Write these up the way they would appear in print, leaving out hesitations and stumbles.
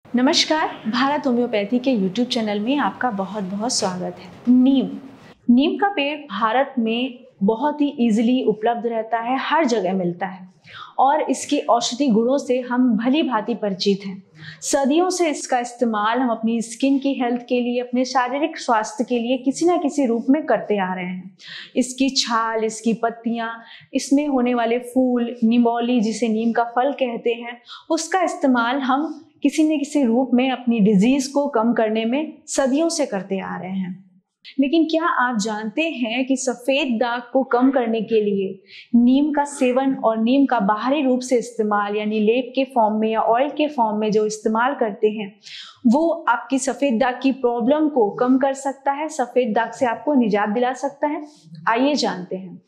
नमस्कार। भारत होम्योपैथी के YouTube channel में आपका बहुत बहुत स्वागत है। नीम का पेड़ भारत में बहुत ही इजीली उपलब्ध रहता है, हर जगह मिलता है और इसके औषधि गुणों से हम भली भांति परिचित हैं। सदियों से इसका इस्तेमाल हम अपनी स्किन की हेल्थ के लिए, अपने शारीरिक स्वास्थ्य के लिए किसी न किसी रूप में करते आ रहे हैं। इसकी छाल, इसकी पत्तियां, इसमें होने वाले फूल, निमोली जिसे नीम का फल कहते हैं, उसका इस्तेमाल हम किसी न किसी रूप में अपनी डिजीज को कम करने में सदियों से करते आ रहे हैं। लेकिन क्या आप जानते हैं कि सफेद दाग को कम करने के लिए नीम का सेवन और नीम का बाहरी रूप से इस्तेमाल, यानी लेप के फॉर्म में या ऑयल के फॉर्म में जो इस्तेमाल करते हैं, वो आपकी सफेद दाग की प्रॉब्लम को कम कर सकता है, सफेद दाग से आपको निजात दिला सकता है। आइए जानते हैं।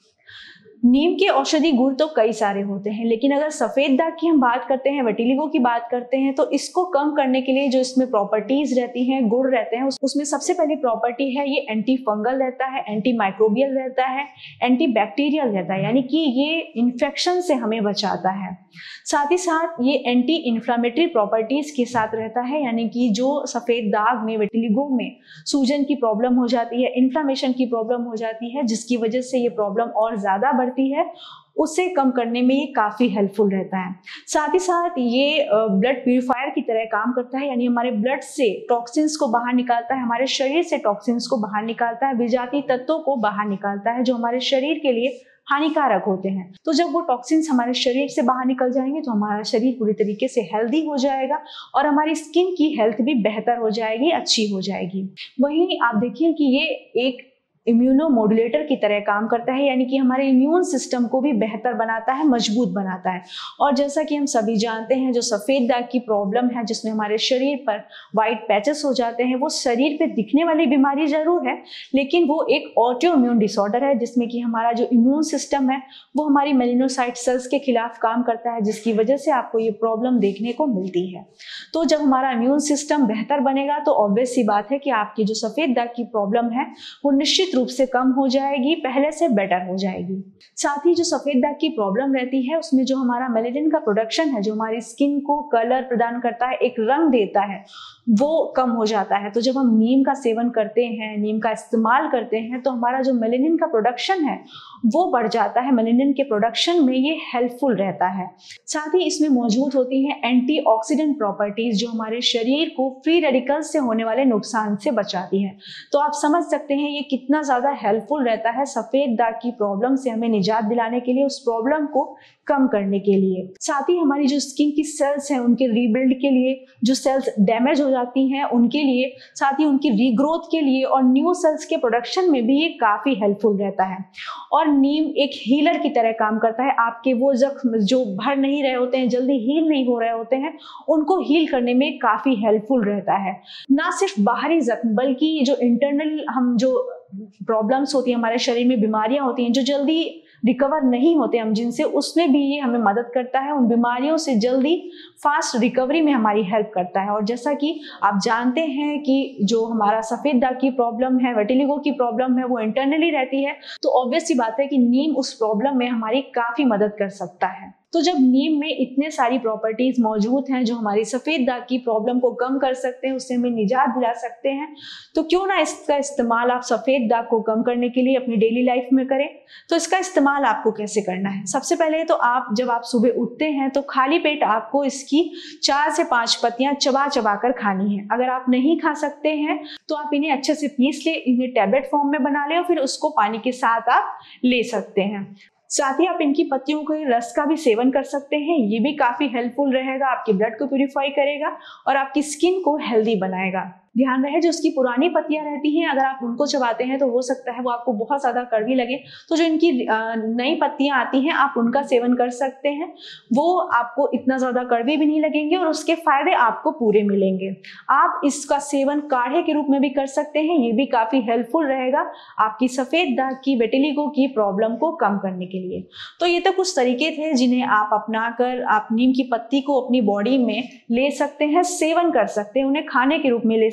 नीम के औषधि गुण तो कई सारे होते हैं, लेकिन अगर सफेद दाग की हम बात करते हैं, विटिलिगो की बात करते हैं, तो इसको कम करने के लिए जो इसमें प्रॉपर्टीज रहती हैं, गुण रहते हैं, उसमें सबसे पहली प्रॉपर्टी है ये एंटी फंगल रहता है, एंटी माइक्रोबियल रहता है, एंटी बैक्टीरियल रहता है, यानी कि ये इन्फेक्शन से हमें बचाता है। साथ ही साथ ये एंटी इन्फ्लामेटरी प्रॉपर्टीज के साथ रहता है, यानी कि जो सफेद दाग में, विटिलिगो में सूजन की प्रॉब्लम हो जाती है, इन्फ्लामेशन की प्रॉब्लम हो जाती है, जिसकी वजह से ये प्रॉब्लम और ज्यादा बढ़ती है, उसे कम करने में ये काफी हेल्पफुल रहता है। साथ ही साथ ये ब्लड प्यूरिफायर की तरह काम करता है, यानी हमारे ब्लड से टॉक्सिन्स को बाहर निकालता है, हमारे शरीर से टॉक्सिन्स को बाहर निकालता है, विजातीय तत्वों को बाहर निकालता है जो हमारे शरीर के लिए हानिकारक होते हैं। तो जब वो टॉक्सिन्स हमारे शरीर से बाहर निकल जाएंगे तो हमारा शरीर पूरी तरीके से हेल्दी हो जाएगा और हमारी स्किन की हेल्थ भी बेहतर हो जाएगी, अच्छी हो जाएगी। वहीं आप देखिए कि ये एक इम्यूनो मॉड्यूलेटर की तरह काम करता है, यानी कि हमारे इम्यून सिस्टम को भी बेहतर बनाता है, मजबूत बनाता है। और जैसा कि हम सभी जानते हैं, जो सफेद दाग की प्रॉब्लम है, जिसमें हमारे शरीर पर व्हाइट पैचेस हो जाते हैं, वो शरीर पे दिखने वाली बीमारी जरूर है, लेकिन वो एक ऑटो इम्यून डिसऑर्डर है, जिसमें कि हमारा जो इम्यून सिस्टम है वो हमारी मेलिनोसाइट सेल्स के खिलाफ काम करता है, जिसकी वजह से आपको ये प्रॉब्लम देखने को मिलती है। तो जब हमारा इम्यून सिस्टम बेहतर बनेगा तो ऑब्वियस सी बात है कि आपकी जो सफेद दाग की प्रॉब्लम है वो निश्चित रूप से कम हो जाएगी, पहले से बेटर हो जाएगी। साथ ही जो सफेद दाग की प्रॉब्लम रहती है, उसमें जो हमारा मेलेनिन का प्रोडक्शन है, जो हमारी स्किन को कलर प्रदान करता है, एक रंग देता है, वो कम हो जाता है। तो जब हम नीम का सेवन करते हैं, नीम का इस्तेमाल करते हैं, तो हमारा जो मेलेनिन का प्रोडक्शन है वो बढ़ जाता है। मेलेनिन के प्रोडक्शन में ये हेल्पफुल रहता है। साथ ही इसमें मौजूद होती हैं एंटीऑक्सीडेंट प्रॉपर्टीज, जो हमारे शरीर को फ्री रेडिकल्स से होने वाले नुकसान से बचाती हैं। तो आप समझ सकते हैं ये कितना ज्यादा हेल्पफुल रहता है सफेद दाग की प्रॉब्लम से हमें निजात दिलाने के लिए, उस प्रॉब्लम को कम करने के लिए। साथ ही हमारी जो स्किन की सेल्स हैं उनके रीबिल्ड के लिए, जो सेल्स डैमेज हो जाती हैं उनके लिए, साथ ही उनकी रीग्रोथ के लिए और न्यू सेल्स के प्रोडक्शन में भी ये काफी हेल्पफुल रहता है। और नीम एक हीलर की तरह काम करता है। आपके वो जख्म जो भर नहीं रहे होते हैं, जल्दी हील नहीं हो रहे होते हैं, उनको हील करने में काफी हेल्पफुल रहता है। ना सिर्फ बाहरी जख्म, बल्कि जो इंटरनल हम जो प्रॉब्लम्स होती हैं, हमारे शरीर में बीमारियां होती हैं जो जल्दी रिकवर नहीं होते हम जिनसे, उसमें भी ये हमें मदद करता है। उन बीमारियों से जल्दी फास्ट रिकवरी में हमारी हेल्प करता है। और जैसा कि आप जानते हैं कि जो हमारा सफेद दाग की प्रॉब्लम है, विटिलिगो की प्रॉब्लम है, वो इंटरनली रहती है, तो ऑब्वियस सी बात है कि नीम उस प्रॉब्लम में हमारी काफी मदद कर सकता है। तो जब नीम में इतने सारी प्रॉपर्टीज मौजूद हैं जो हमारी सफेद दाग की प्रॉब्लम को कम कर सकते हैं, उससे हमें निजात दिला सकते हैं, तो क्यों ना इसका इस्तेमाल आप सफेद दाग को कम करने के लिए अपनी डेली लाइफ में करें। तो इसका इस्तेमाल आपको कैसे करना है? सबसे पहले तो जब आप सुबह उठते हैं तो खाली पेट आपको इसकी 4 से 5 पत्तियां चबा चबा कर खानी है। अगर आप नहीं खा सकते हैं तो आप इन्हें अच्छे से पीस ले, इन्हें टैबलेट फॉर्म में बना ले और फिर उसको पानी के साथ आप ले सकते हैं। साथ ही आप इनकी पत्तियों के रस का भी सेवन कर सकते हैं। ये भी काफी हेल्पफुल रहेगा, आपके ब्लड को प्यूरिफाई करेगा और आपकी स्किन को हेल्दी बनाएगा। ध्यान रहे, जो उसकी पुरानी पत्तियां रहती हैं, अगर आप उनको चबाते हैं तो हो सकता है वो आपको बहुत ज्यादा कड़वी लगे। तो जो इनकी नई पत्तियां आती हैं, आप उनका सेवन कर सकते हैं। वो आपको इतना ज्यादा कड़वी भी नहीं लगेंगे और उसके फायदे आपको पूरे मिलेंगे। आप इसका सेवन काढ़े के रूप में भी कर सकते हैं, ये भी काफी हेल्पफुल रहेगा आपकी सफेद दाग की, विटिलिगो की प्रॉब्लम को कम करने के लिए। तो ये तो कुछ तरीके थे जिन्हें आप अपनाकर आप नीम की पत्ती को अपनी बॉडी में ले सकते हैं, सेवन कर सकते हैं, उन्हें खाने के रूप में ले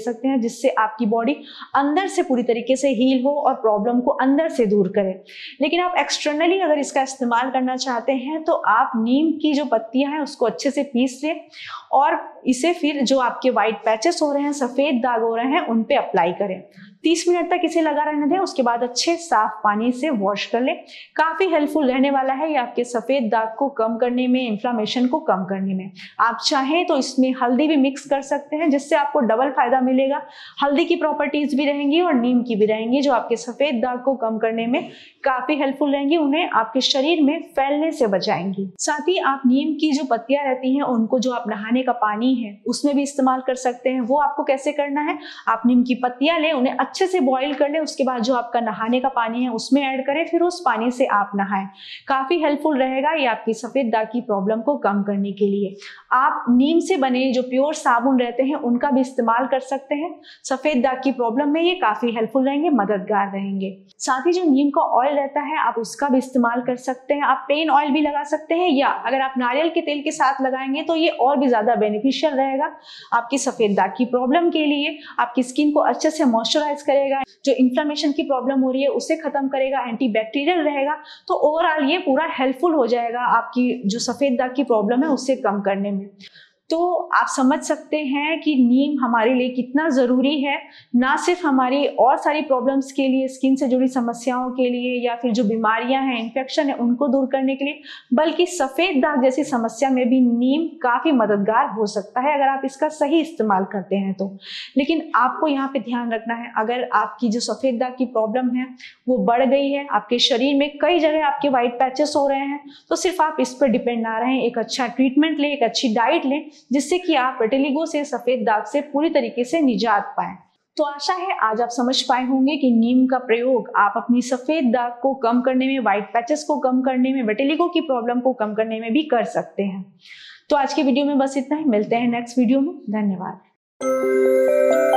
सकते हैं, जिससे आपकी बॉडी अंदर से पूरी तरीके से हील हो और प्रॉब्लम को अंदर से दूर करे। लेकिन आप एक्सटर्नली अगर इसका इस्तेमाल करना चाहते हैं तो आप नीम की जो पत्तियां हैं उसको अच्छे से पीस लें और इसे फिर जो आपके व्हाइट पैचेस हो रहे हैं, सफेद दाग हो रहे हैं, उन पे अप्लाई करें। 30 मिनट तक इसे लगा रहने दें। उसके बाद अच्छे साफ पानी से वॉश कर लें। काफी हेल्पफुल रहने वाला है ये आपके सफेद दाग को कम करने में, इन्फ्लामेशन को कम करने में। आप चाहें तो इसमें हल्दी भी मिक्स कर सकते हैं, जिससे आपको डबल फायदा मिलेगा। हल्दी की प्रॉपर्टीज भी रहेंगी और नीम की भी रहेंगी, जो आपके सफेद दाग को कम करने में काफी हेल्पफुल रहेंगी, उन्हें आपके शरीर में फैलने से बचाएंगी। साथ ही आप नीम की जो पत्तियां रहती हैं उनको जो आप नहाने का पानी है उसमें भी इस्तेमाल कर सकते हैं। वो आपको कैसे करना है, आप नीम की पत्तियां लें, उन्हें अच्छे से बॉईल कर लें, उसके बाद जो आपका नहाने का पानी है उसमें ऐड करें, फिर उस पानी से आप नहाएं। काफी हेल्पफुल रहेगा ये आपकी सफेद दाग की प्रॉब्लम को कम करने के लिए। आप नीम से बने जो प्योर साबुन रहते हैं उनका भी इस्तेमाल कर सकते हैं। सफेद दाग की प्रॉब्लम में ये काफी हेल्पफुल रहेंगे, मददगार रहेंगे। साथ ही जो नीम का ऑयल रहता है आप उसका भी इस्तेमाल कर सकते हैं। आप प्लेन ऑयल भी लगा सकते हैं, या अगर आप नारियल के तेल के साथ लगाएंगे तो ये और भी ज्यादा बेनिफिशियल रहेगा आपकी सफेद दाग की प्रॉब्लम के लिए। आपकी स्किन को अच्छे से मॉइस्चराइज करेगा, जो इन्फ्लेमेशन की प्रॉब्लम हो रही है उसे खत्म करेगा, एंटीबैक्टीरियल रहेगा। तो ओवरऑल ये पूरा हेल्पफुल हो जाएगा आपकी जो सफेद दाग की प्रॉब्लम है उससे कम करने में। तो आप समझ सकते हैं कि नीम हमारे लिए कितना ज़रूरी है, ना सिर्फ हमारी और सारी प्रॉब्लम्स के लिए, स्किन से जुड़ी समस्याओं के लिए, या फिर जो बीमारियां हैं, इन्फेक्शन है, उनको दूर करने के लिए, बल्कि सफ़ेद दाग जैसी समस्या में भी नीम काफ़ी मददगार हो सकता है अगर आप इसका सही इस्तेमाल करते हैं तो। लेकिन आपको यहाँ पे ध्यान रखना है, अगर आपकी जो सफ़ेद दाग की प्रॉब्लम है वो बढ़ गई है, आपके शरीर में कई जगह आपके वाइट पैचेस हो रहे हैं, तो सिर्फ आप इस पर डिपेंड ना रहें। एक अच्छा ट्रीटमेंट लें, एक अच्छी डाइट लें, जिससे कि आप विटिलिगो से, सफेद दाग से पूरी तरीके से निजात पाएं। तो आशा है आज आप समझ पाए होंगे कि नीम का प्रयोग आप अपनी सफेद दाग को कम करने में, व्हाइट पैचेस को कम करने में, विटिलिगो की प्रॉब्लम को कम करने में भी कर सकते हैं। तो आज की वीडियो में बस इतना ही। मिलते हैं नेक्स्ट वीडियो में। धन्यवाद।